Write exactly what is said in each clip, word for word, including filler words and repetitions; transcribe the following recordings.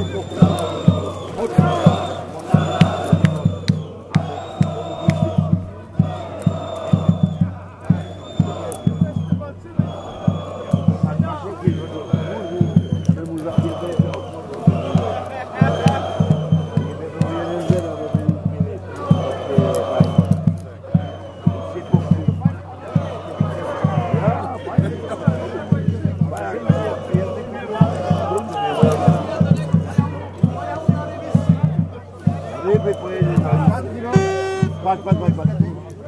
Patrz, patrz, patrz, patrz.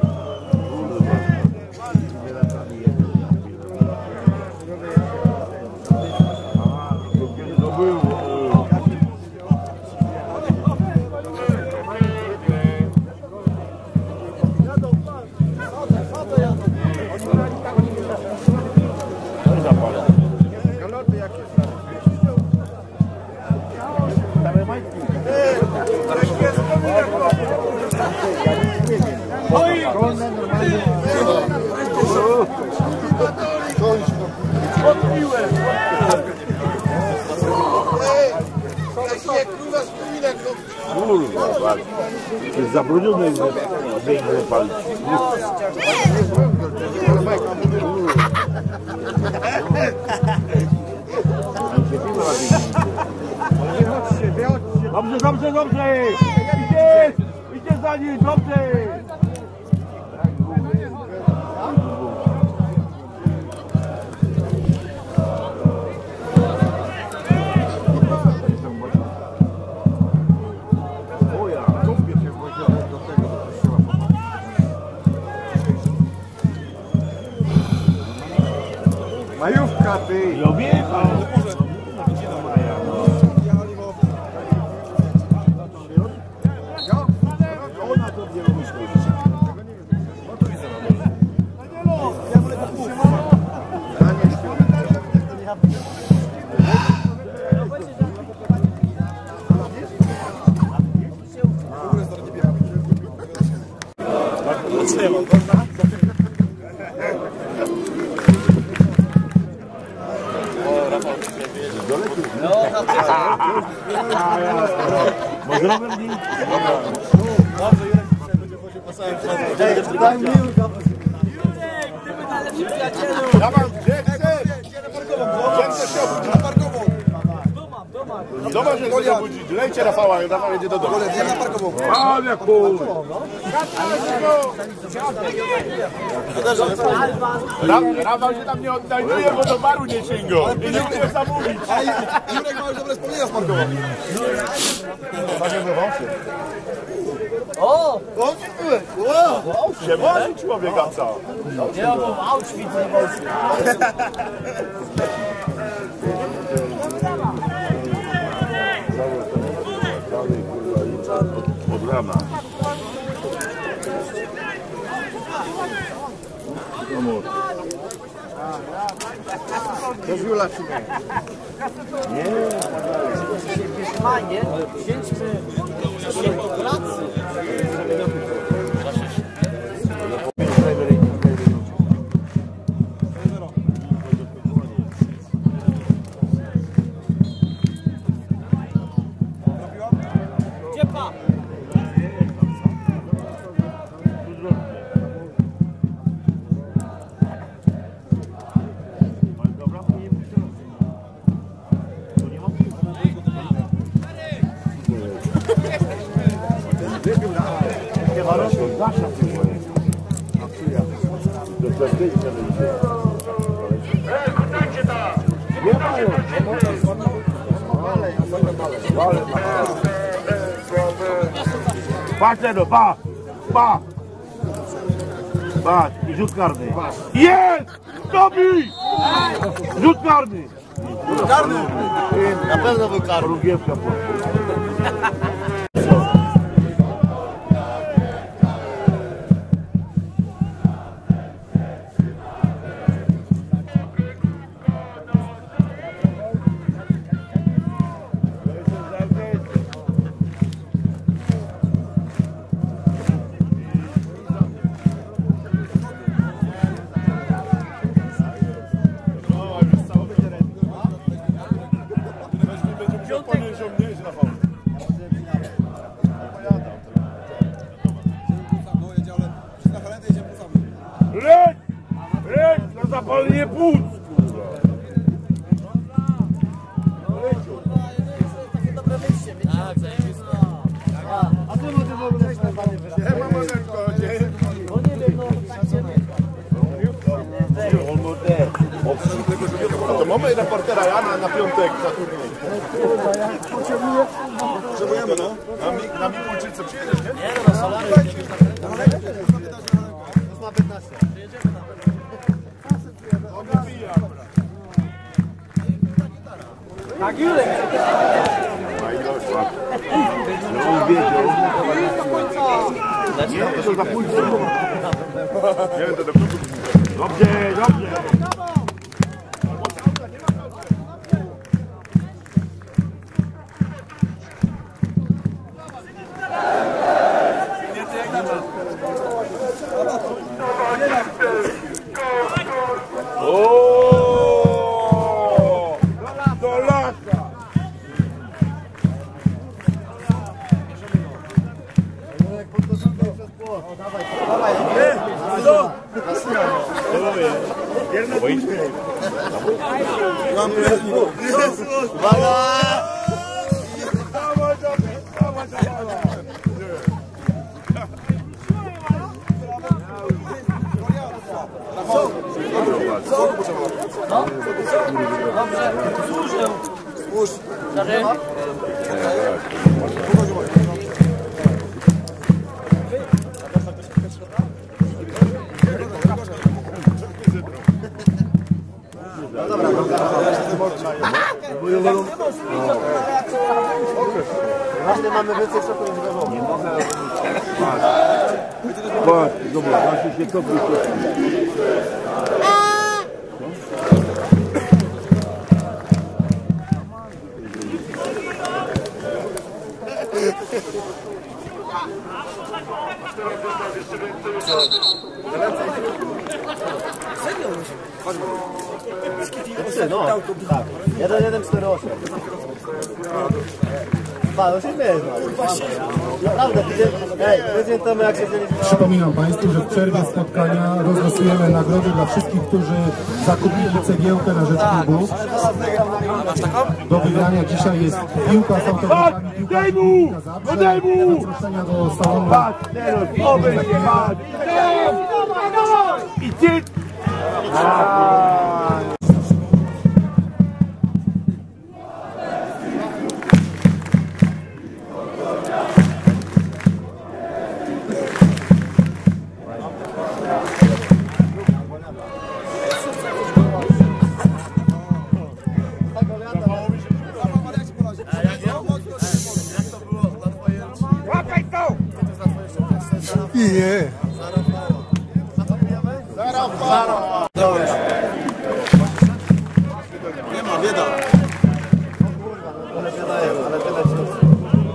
To było. Galoty jakie? Same majtki. Oj! Odbiłem! Kurwa, to jest zabrudzony węgiel palić. Dobrze, dobrze, dobrze! Idziesz! Idziesz za nim, dobrze! Majówka ty! Ja wiem, ale... Może Robert nie? Dobrze, Jurek dzisiaj będzie woził pasałem. Daj mi Jurka. Jurek, ty by najlepszy przyjacielu. Dawaj, gdzie chcesz? Gdzie na parkową? Gdzie chcesz się obudzić? Na parkową. Doma, doma. Doma się chcesz obudzić. Lejcie Rafała, Rafał jedzie do domu. Gdzie na parkową? Ale jak chuj! Rafał się tam nie odnajduje, bo do baru nie sięga. I nie umie zamówić. Jurek ma już dobre wspomnienia z parkową. O! O, byłeś! Wow! Się może człowieka co? Nie, bo w Auschwitz nie wolno. Od rana. To z Jula czy nie? Nie. Fajnie, wzięliśmy do pracy. Gdzie pan? Nie mają. Patrz tego, pa! Pa! Patrz, i rzut karny. Jest! Dobij! Rzut karny! Karny! Na pewno był karny. Rugiewka po. Będzie musiał podnieść żołnierzy. ale nie płuc, kurwa. A ty może w ogóle Nie ma Marzenko, nie? no nie wiem, no tak się A to mamy reportera Jana na piątek za turniej. Potrzebujemy, no. Na, mi, na Mikułczyce przyjedziesz, nie? Nie no, na solary. ósma piętnaście. Tak, Julek. No on wiedział. Nie, to za późno. Nie wiem, to do klubu. Dobrze, dobrze. Ooo! Do laka! Właśnie mamy więcej co to już Nie mogę. Patrz, dobra, właśnie się to wyszło. No, tak. jeden jeden cztery osiem. Pan, się śmieje z naprawdę, hej, tydzień temu jak się wzięliśmy... Przypominam Państwu, że w przerwie spotkania rozlosujemy nagrody dla wszystkich, którzy zakupili cegiełkę na rzecz klubu. Do wygrania dzisiaj jest piłka z autobusami, piłka Daj mu! No daj mu! zaproszenia do salonu. Patrz, teraz, obyś się, patrz! I ty! Nie ma, bieda. Ale wydaje, ale tyle ci.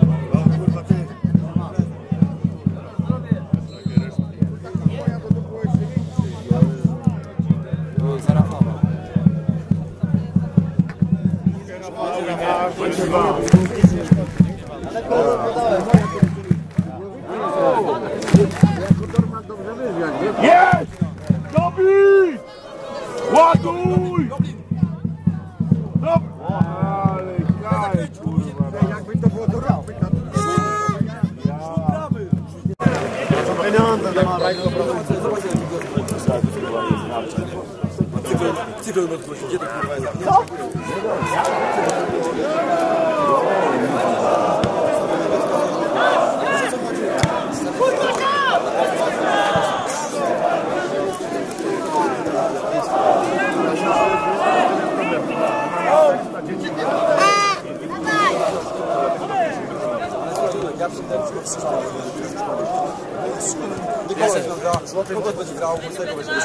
Jest! Dobij! Ładuj! Dobra! Ale kaj, kurwa. Jakby to było do rampy. Pieniądze, to ma rajdu Co? Złoty będzie grał, bo z tego będzie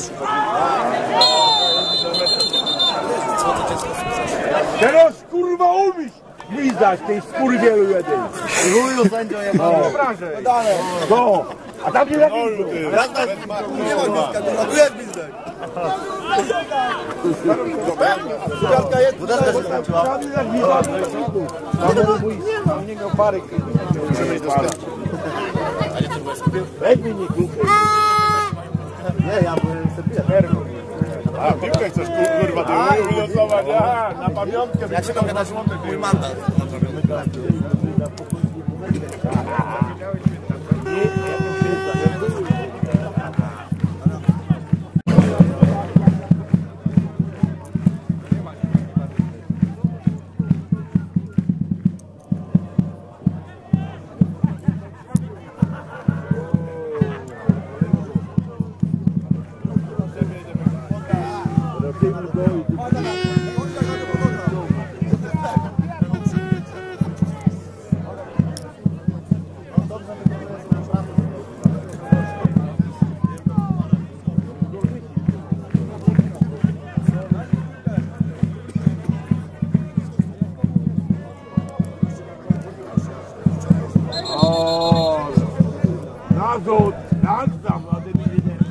Teraz kurwa umiesz gwizdać tej skurwielu jeden. Ruju sędzio jebany. No, a tam nie zawidzą. Nie ma gwizdka, kurwa, tu jest gwizdek. Gwiazdka jest, Bo też się skończyła. Tam nie zawidzą. Tam nie miał pary. Weź mi nie krócej. Nie, ja byłem sobie. A, piłkę chcesz kurwa, ty wylosować, aha, na pamiątkę. Ja ci mogę dać mój mandat. Nazot, langsam, a ty mi nie.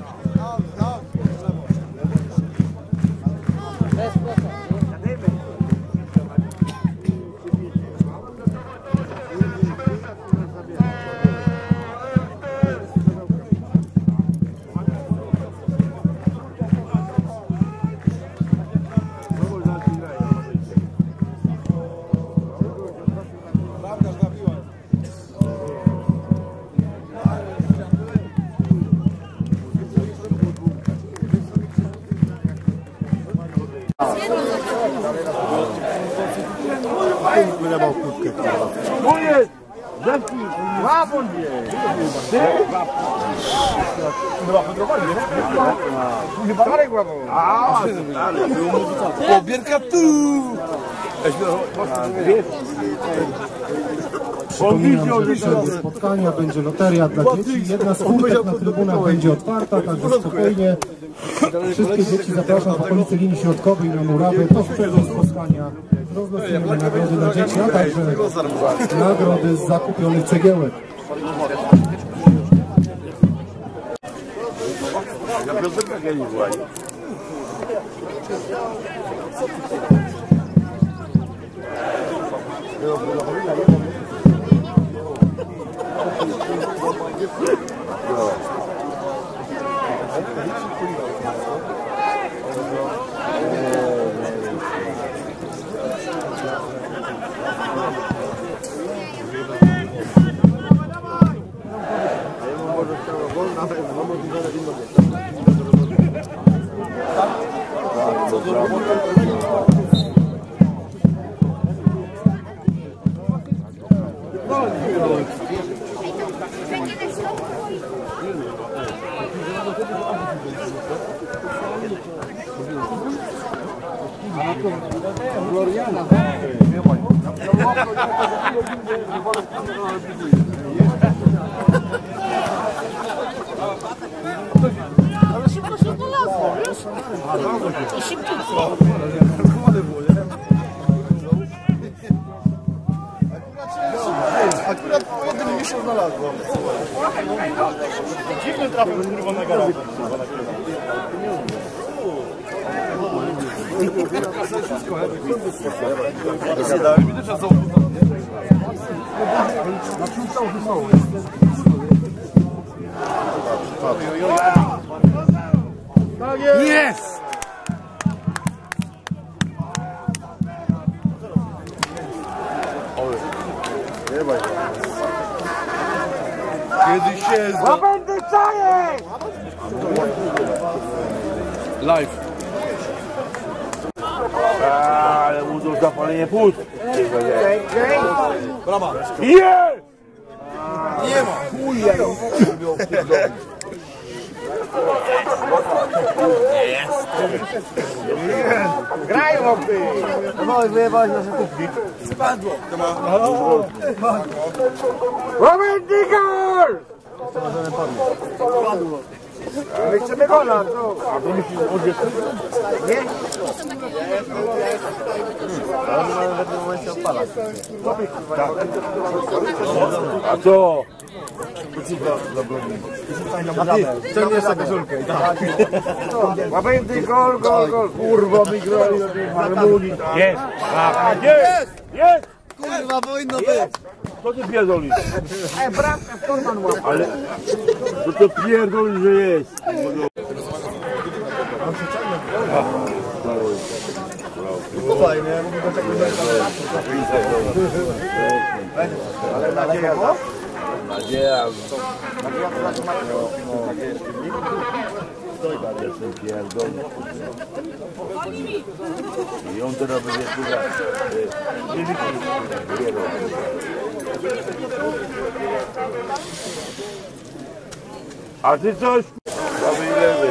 Koniec! Zepnij! Łapą mnie! Chyba wydrowali, nie? Czarek łapą! A, Pobierka tu! Przypominam, że w spotkania będzie loteria dla dzieci. Jedna z kółek na trybunach będzie otwarta, także spokojnie. Wszystkie dzieci zapraszam w okolicy linii środkowej na murawę. To w przerwie spotkania rozlosujemy nagrody dla dzieci, a także nagrody z zakupionych cegiełek. Ja piosenka nie była. Ale szybko się znalazło, wiesz? To szybciutko. Akurat po jednym mi się znalazło. Dziwny trafił kurwa na garażu. Jest! Kiedy się zda... Łapędy caje! Live. Ale mu to zapalenie płuc. Brama. Jest! Nie ma. Chuja. Grają obcy! No możesz wyjebać nasze tubki. Spadło. Robert Digger! My chcemy gola, co? A to myślisz, że odjesz? Nie? Ale my mamy w tym momencie odpalać. A co? To nie jest taka żulka. Łapędy gol, gol, gol. Kurwa mi grali do tej harmonii. Jest! A, jest! Jest! Kurwa, powinno być. Co ty pierdolisz? Ej, bramka, Furman łapie. Ale... To to pierdolisz, że jest. Fajnie, ale nadzieja za? Nadzieja. I on teraz będzie chyba a ty coś? Prawy i lewy.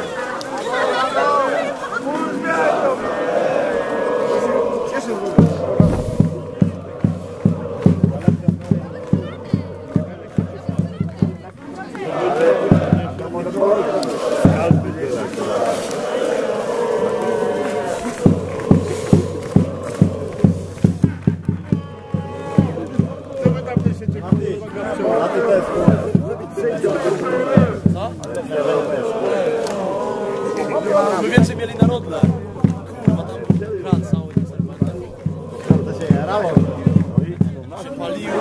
My więcej mieli na rodle. Kurwa, tam kran cały konserwator. To się jarało. Się paliło.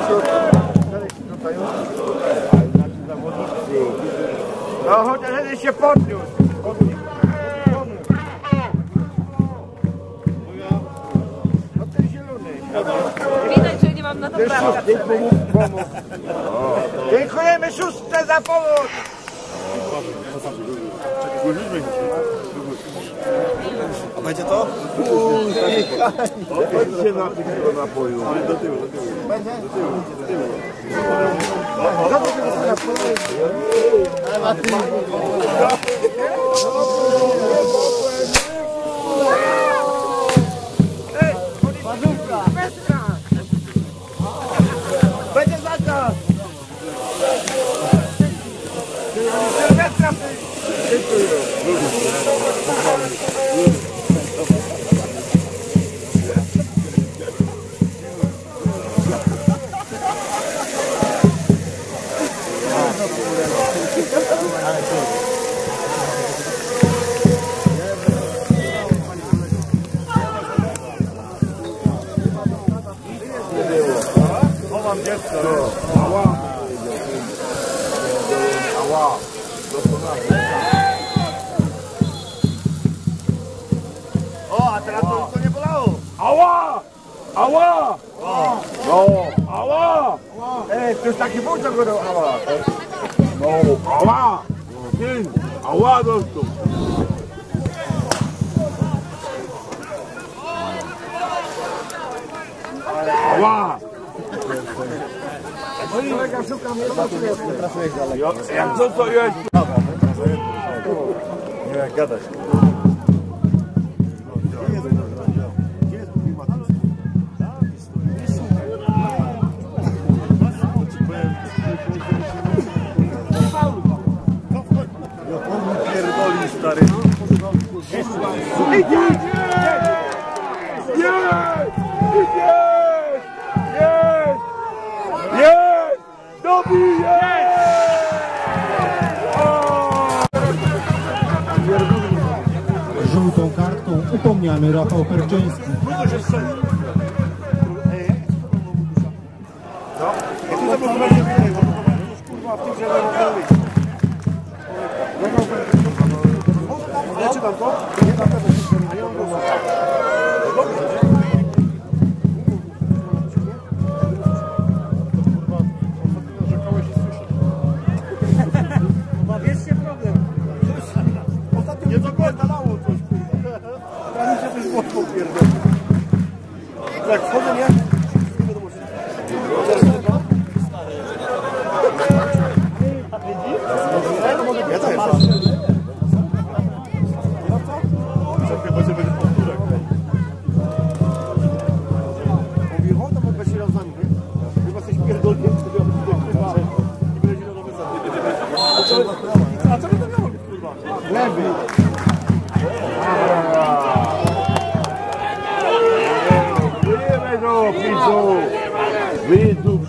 No chociaż jeden się podniósł. No ten zielony. Widać, że nie mam na to prawa. Dziękujemy szóstce za pomoc. A będzie to? Chodźcie na tego napoju. Do tyłu, do tyłu. Będzie? Do tyłu, do tyłu. Będzie zakaz! O, a teraz to, to nie bolało. Ała! Ała! No, ała! Ej, to jest taki ból, co go dał ała. No, ała! Dzień, ała dostał. Ała! Kolega szukam, jak to co jest? Nie jak gadać. Pierdoli stary. Jest! Jest! Jest! Jest! Dobije! Żółtą kartką upomniany Rafał Perczyński. Leci tam to? Nie, tam też. A nie on go nie do końca dało coś, kurwa. A mi się też mocno pierdolę. Jak wchodzę, nie? Nie wiadomo, ja też. Chyba się będzie powtórek. Mówi, chodź tam bez się z nami, nie? Chyba jesteś pierdolkiem, to ja będę kurwa. I będzie na nowe zasady. A co by to miało być, kurwa? Lewy! Wyjemy do pisu! Wyjdź